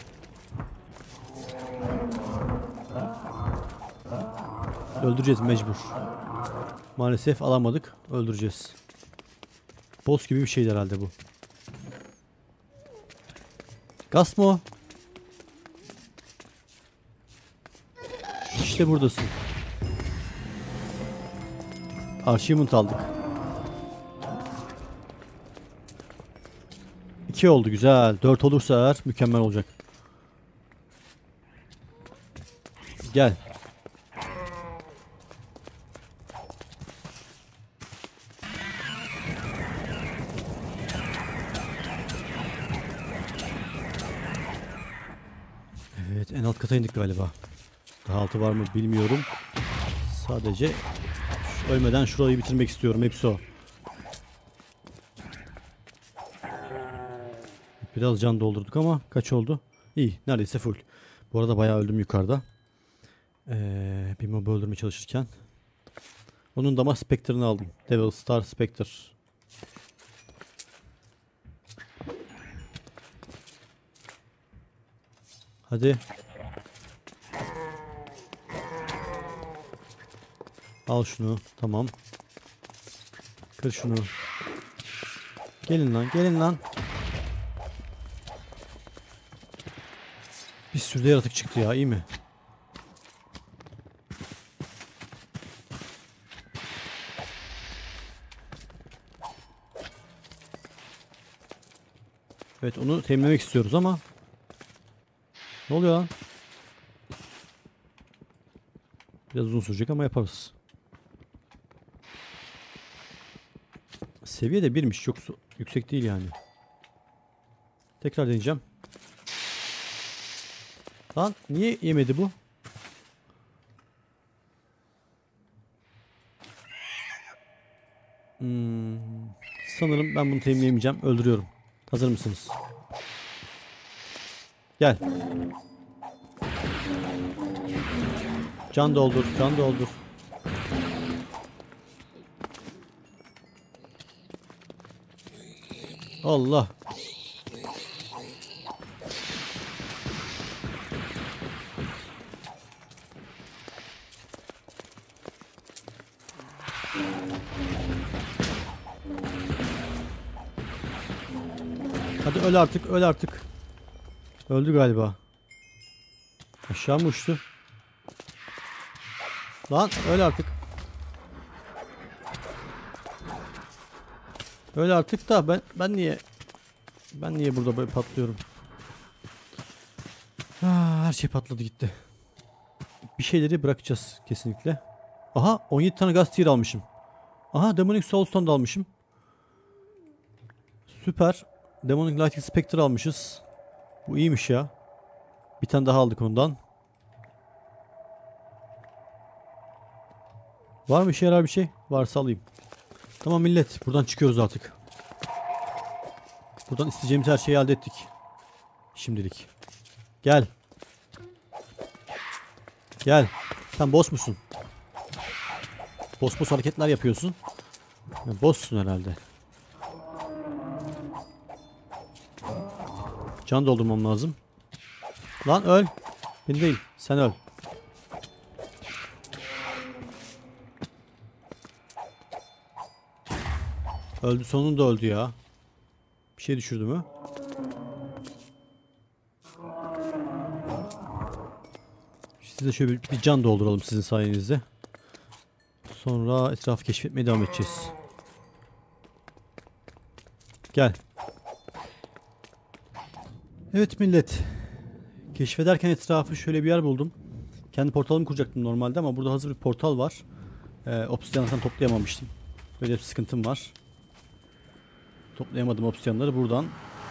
Öldüreceğiz mecbur. Maalesef alamadık. Öldüreceğiz. Boss gibi bir şeydi herhalde bu. Gaz mı o? İşte buradasın. Achievement aldık. İki oldu, güzel. Dört olursa eğer mükemmel olacak. Gel. Evet, en alt kata indik galiba. Daha altı var mı bilmiyorum. Sadece ölmeden şurayı bitirmek istiyorum. Hepsi o. Biraz can doldurduk ama kaç oldu? İyi, neredeyse full. Bu arada bayağı öldüm yukarıda. Ee, bir mob öldürmeye çalışırken. Onun da ama Spectre'ını aldım. Devil Star Spectre. Hadi. Al şunu. Tamam. Kır şunu. Gelin lan, gelin lan. Bir sürü de yaratık çıktı ya, iyi mi? Evet, onu temizlemek istiyoruz ama ne oluyor lan? Biraz uzun sürecek ama yaparız. Seviye de birmiş, çok yüksek değil yani. Tekrar deneyeceğim. Lan niye yemedi bu? Hmm, sanırım ben bunu temizleyemeyeceğim. Öldürüyorum. Hazır mısınız? Gel. Can doldur, can doldur. Allah. Hadi öl artık, öl artık. Öldü galiba. Aşağı mı uçtu? Lan öl artık. Öl artık da ben ben niye ben niye burada böyle patlıyorum? Ah, her şey patladı gitti. Bir şeyleri bırakacağız kesinlikle. Aha, on yedi tane gaz tier almışım. Aha, Demonic Souls'tan da almışım. Süper. Demonic Lightning Spectre almışız. Bu iyiymiş ya. Bir tane daha aldık ondan. Var mı işe yarar bir şey? Varsa alayım. Tamam millet, buradan çıkıyoruz artık. Buradan isteyeceğimiz her şeyi elde ettik. Şimdilik. Gel. Gel. Sen boss musun? Boss boss hareketler yapıyorsun. Ya, boss'sun herhalde. Can doldurmam lazım. Lan öl. Beni değil. Sen öl. Öldü, sonunda öldü ya. Bir şey düşürdü mü? Size şöyle bir, bir can dolduralım sizin sayenizde. Sonra etrafı keşfetmeye devam edeceğiz. Gel. Evet millet. Keşfederken etrafı şöyle bir yer buldum. Kendi portalımı kuracaktım normalde ama burada hazır bir portal var. Ee, obsidyandan toplayamamıştım. Böyle bir sıkıntım var. Toplayamadım obsidyanları, buradan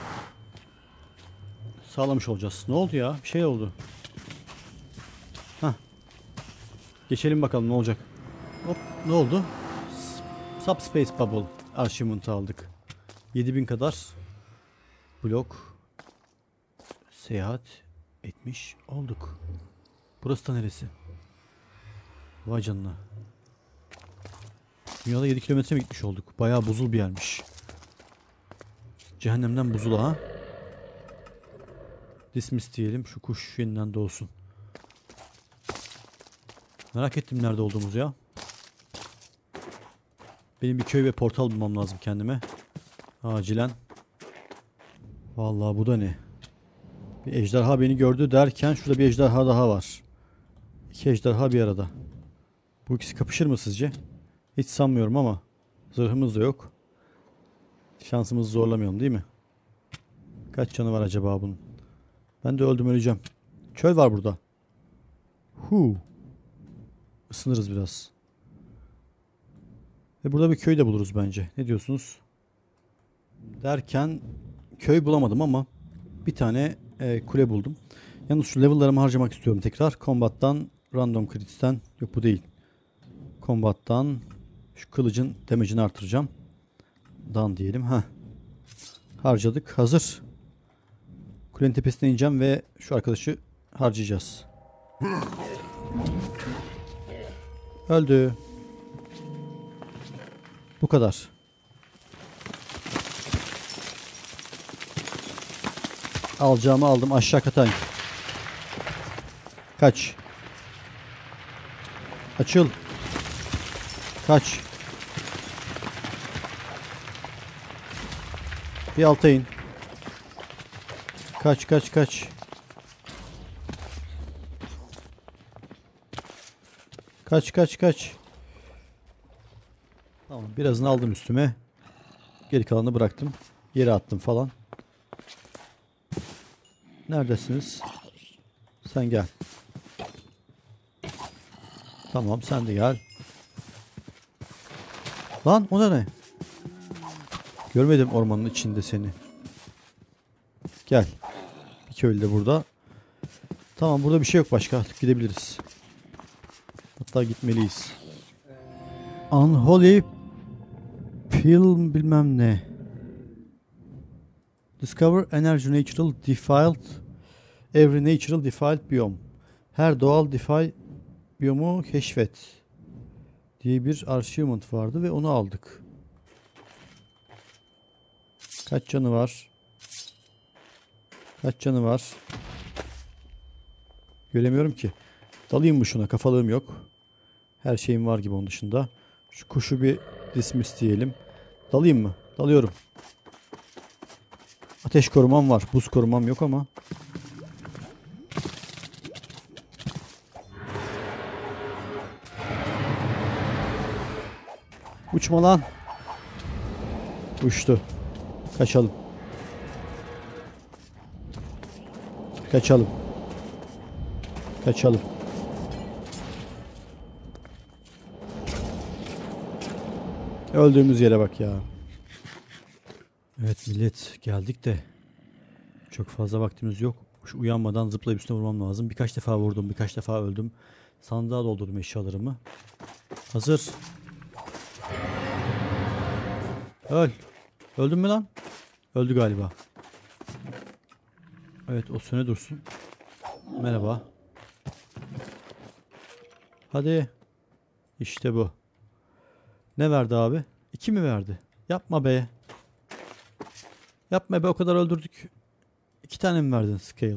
sağlamış olacağız. Ne oldu ya? Bir şey oldu. Hah. Geçelim bakalım ne olacak. Hop, ne oldu? Subspace Bubble Achievement aldık. yedi bin kadar blok seyahat etmiş olduk. Burası da neresi? Vay canına. Dünyada yedi kilometre mi gitmiş olduk? Bayağı buzul bir yermiş. Cehennemden buzula ha. Dismiss diyelim. Şu kuş yeniden doğsun. Merak ettim nerede olduğumuzu ya. Benim bir köy ve portal bulmam lazım kendime. Acilen. Vallahi bu da ne? Bir ejderha beni gördü derken şurada bir ejderha daha var. İki ejderha bir arada. Bu ikisi kapışır mı sizce? Hiç sanmıyorum ama zırhımız da yok. Şansımızı zorlamayalım değil mi? Kaç canı var acaba bunun? Ben de öldüm, öleceğim. Çöl var burada. Huu. Isınırız biraz. Ve burada bir köy de buluruz bence. Ne diyorsunuz? Derken köy bulamadım ama bir tane e, kule buldum. Yalnız şu level'larımı harcamak istiyorum tekrar. Combat'tan, Random Crits'ten, yok bu değil. Combat'tan şu kılıcın damage'ini artıracağım. Dan diyelim. Ha. Harcadık. Hazır. Kulenin tepesine ineceğim ve şu arkadaşı harcayacağız. Öldü. Bu kadar. Alacağımı aldım. Aşağı kata in. Kaç. Açıl. Kaç. Bir alta in. Kaç kaç kaç. Kaç kaç kaç. Tamam, birazını aldım üstüme. Geri kalanını bıraktım. Yere attım falan. Neredesiniz? Sen gel. Tamam, sen de gel. Lan o da ne? Görmedim ormanın içinde seni. Gel. Bir köylü de burada. Tamam, burada bir şey yok başka. Artık gidebiliriz. Hatta gitmeliyiz. Unholy Film bilmem ne. Discover energy natural defiled every natural defiled biome. Her doğal defile biyomu keşfet diye bir achievement vardı ve onu aldık. Kaç canı var? Kaç canı var? Göremiyorum ki. Dalayım mı şuna? Kafalığım yok. Her şeyim var gibi onun dışında. Şu kuşu bir dismiss diyelim. Dalayım mı? Dalıyorum. Ateş korumam var. Buz korumam yok ama. Uçma lan. Uçtu. Kaçalım. Kaçalım. Kaçalım. Öldüğümüz yere bak ya. Evet millet, geldik de çok fazla vaktimiz yok. Şu uyanmadan zıplayıp üstüne vurmam lazım. Birkaç defa vurdum, birkaç defa öldüm. Sandığa doldurdum eşyalarımı. Hazır. Öl. Öldün mü lan? Öldü galiba. Evet, o söne dursun. Merhaba. Hadi. İşte bu. Ne verdi abi? İki mi verdi? Yapma be. Yapma be, o kadar öldürdük. İki tane mi verdin scale?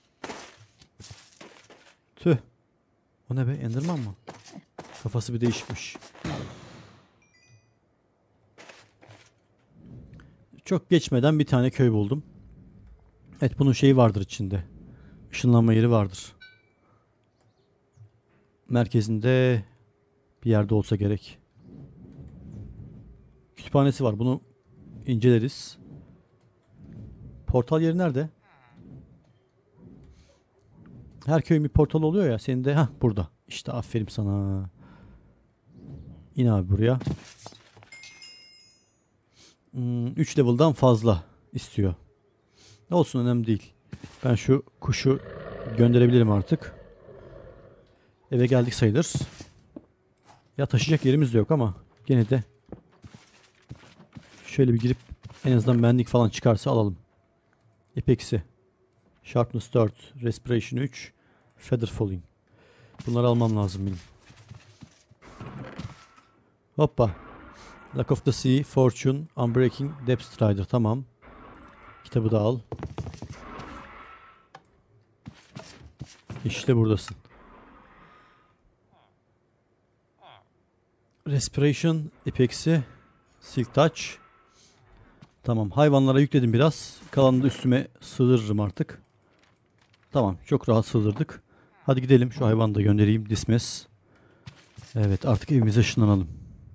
Tüh. O ne be? Enderman mı? Kafası bir değişikmiş. Çok geçmeden bir tane köy buldum. Evet, bunun şeyi vardır içinde. Işınlanma yeri vardır. Merkezinde bir yerde olsa gerek. Kütüphanesi var. Bunu inceleriz. Portal yeri nerede? Her köyün bir portal oluyor ya. Senin de heh, burada. İşte aferin sana. İn abi buraya. üç hmm, level'dan fazla istiyor. Ne olsun, önemli değil. Ben şu kuşu gönderebilirim artık. Eve geldik sayılır. Ya taşıyacak yerimiz de yok ama gene de şöyle bir girip en azından benlik falan çıkarsa alalım. Epex'i. Sharpness dört. Respiration üç. Feather Falling. Bunları almam lazım benim. Hoppa. Luck of the Sea, Fortune, Unbreaking, Depth Strider. Tamam. Kitabı da al. İşte buradasın. Respiration, Epex'i, Silk Touch. Tamam. Hayvanlara yükledim biraz. Kalanını da üstüme sığdırırım artık. Tamam. Çok rahat sığdırdık. Hadi gidelim. Şu hayvanı da göndereyim. Dismiss. Evet. Artık evimize ışınlanalım.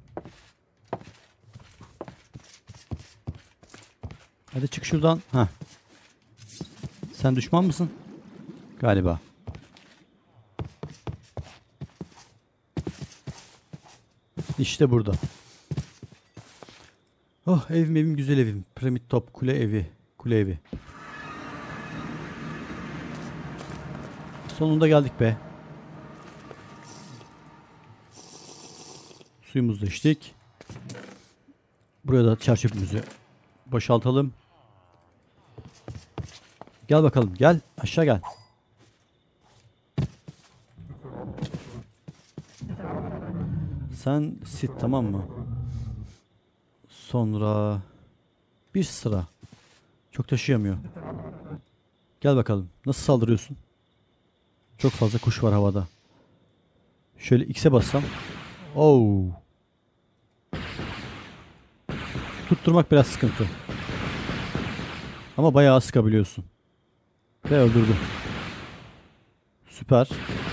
Hadi çık şuradan. Heh. Sen düşman mısın? Galiba. İşte burada. Oh, evim evim güzel evim. Piramit top kule evi. Kule evi. Sonunda geldik be. Suyumuzu da içtik. Buraya da çerçöpümüzü boşaltalım. Gel bakalım, gel aşağı gel. Sen sit, tamam mı? Sonra bir sıra. Çok taşıyamıyor. Gel bakalım. Nasıl saldırıyorsun? Çok fazla kuş var havada. Şöyle X'e bassam. Oo. Tutturmak biraz sıkıntı. Ama bayağı sıkabiliyorsun. Ve öldürdü. Süper.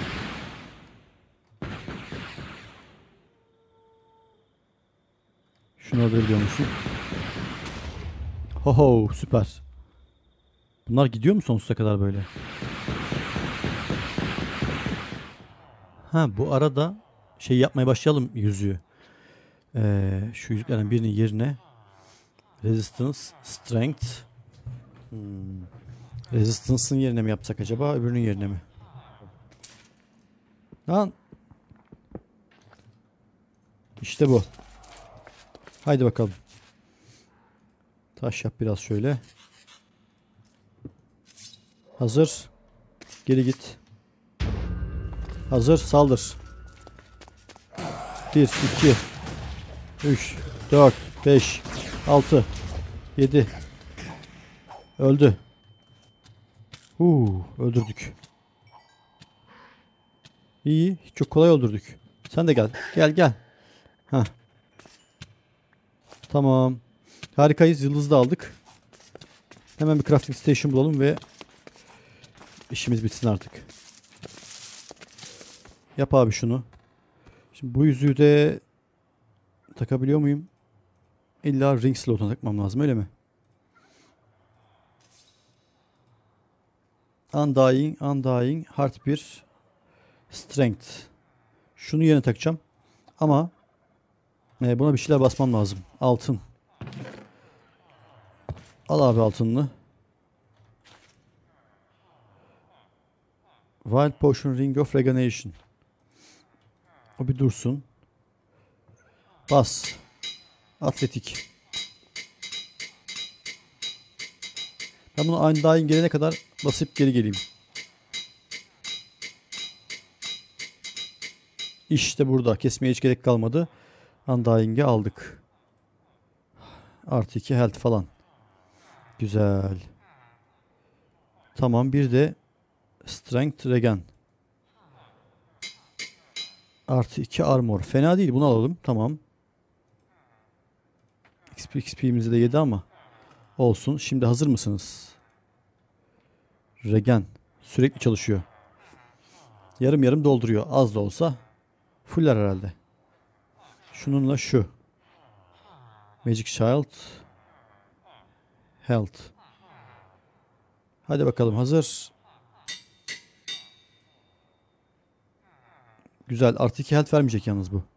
Şunu öldürebiliyor musun? Hoho, süper. Bunlar gidiyor mu sonsuza kadar böyle? Ha, bu arada şey yapmaya başlayalım, yüzüğü. Ee, şu yüzüklerden birinin yerine Resistance, Strength. Hmm. Resistance'ın yerine mi yapsak acaba, öbürünün yerine mi? Lan. İşte bu. Haydi bakalım. Taş yap biraz şöyle. Hazır. Geri git. Hazır. Saldır. bir, iki, üç, dört, beş, altı, yedi. Öldü. Huu, öldürdük. İyi. Çok kolay öldürdük. Sen de gel. Gel gel. Heh. Tamam. Harikayız. Yıldız da aldık. Hemen bir crafting station bulalım ve işimiz bitsin artık. Yap abi şunu. Şimdi bu yüzüğü de takabiliyor muyum? İlla ring slotuna takmam lazım, öyle mi? Undying, Undying, Heart bir, Strength. Şunu yerine takacağım. Ama e, buna bir şeyler basmam lazım. Altın. Al abi altınını. Wild Potion Ring of Regeneration. O bir dursun. Bas. Atletik. Ben bunu Undying gelene kadar basıp geri geleyim. İşte burada. Kesmeye hiç gerek kalmadı. Undying'i aldık. Artı iki health falan. Güzel. Tamam, bir de Strength Regen. Artı iki armor. Fena değil, bunu alalım. Tamam. X P, X P'mizi de yedi ama olsun. Şimdi hazır mısınız? Regen. Sürekli çalışıyor. Yarım yarım dolduruyor. Az da olsa fuller herhalde. Şununla şu. Magic Child. Health. Hadi bakalım, hazır. Güzel. Artı iki health vermeyecek yalnız bu.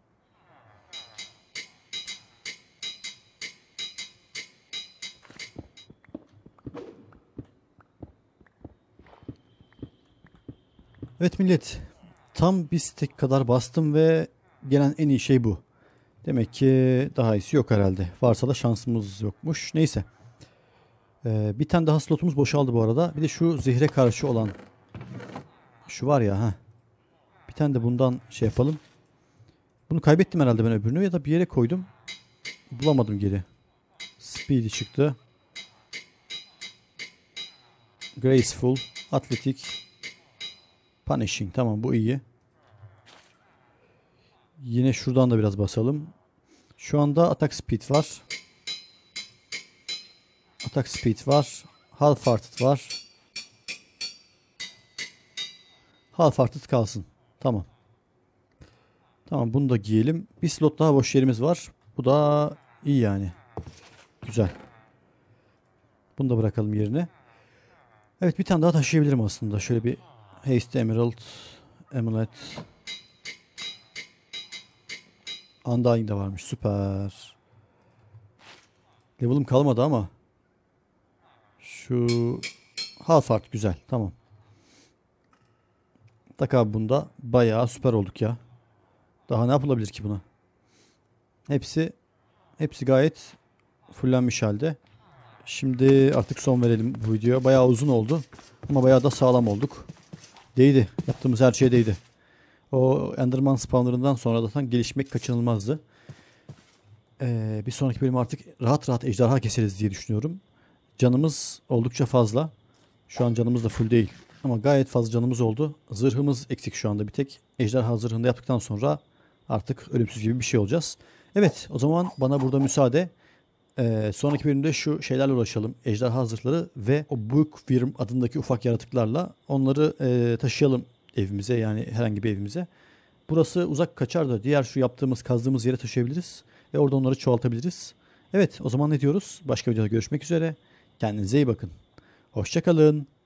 Evet millet. Tam bir stack kadar bastım ve gelen en iyi şey bu. Demek ki daha iyisi yok herhalde. Varsa da şansımız yokmuş. Neyse. Ee, bir tane daha slotumuz boşaldı bu arada. Bir de şu zehre karşı olan. Şu var ya. Heh. Bir tane de bundan şey yapalım. Bunu kaybettim herhalde ben öbürünü. Ya da bir yere koydum. Bulamadım geri. Speedy çıktı. Graceful. Atletik. Punishing. Tamam, bu iyi. Yine şuradan da biraz basalım. Şu anda attack speed var. Attack speed var. Half-hearted var. Half-hearted kalsın. Tamam. Tamam, bunu da giyelim. Bir slot daha boş yerimiz var. Bu da iyi yani. Güzel. Bunu da bırakalım yerine. Evet, bir tane daha taşıyabilirim aslında. Şöyle bir Haste Emerald, Amulet. Undying de varmış. Süper. Level'ım kalmadı ama. Şu Half-Heart güzel. Tamam. Tak abi, bunda bayağı süper olduk ya. Daha ne yapılabilir ki buna? Hepsi hepsi gayet fullenmiş halde. Şimdi artık son verelim bu videoya. Bayağı uzun oldu. Ama bayağı da sağlam olduk. Değdi. Yaptığımız her şeye değdi. O Enderman spawner'ından sonra zaten gelişmek kaçınılmazdı. Ee, bir sonraki bölüm artık rahat rahat ejderha keseriz diye düşünüyorum. Canımız oldukça fazla. Şu an canımız da full değil. Ama gayet fazla canımız oldu. Zırhımız eksik şu anda bir tek. Ejderha zırhını da yaptıktan sonra artık ölümsüz gibi bir şey olacağız. Evet, o zaman bana burada müsaade. Ee, sonraki bölümde şu şeylerle uğraşalım. Ejderha zırhları ve o Bookworm adındaki ufak yaratıklarla onları e, taşıyalım evimize, yani herhangi bir evimize. Burası uzak kaçar da diğer şu yaptığımız, kazdığımız yere taşıyabiliriz. Ve orada onları çoğaltabiliriz. Evet, o zaman ne diyoruz? Başka videoda görüşmek üzere. Kendinize iyi bakın. Hoşça kalın.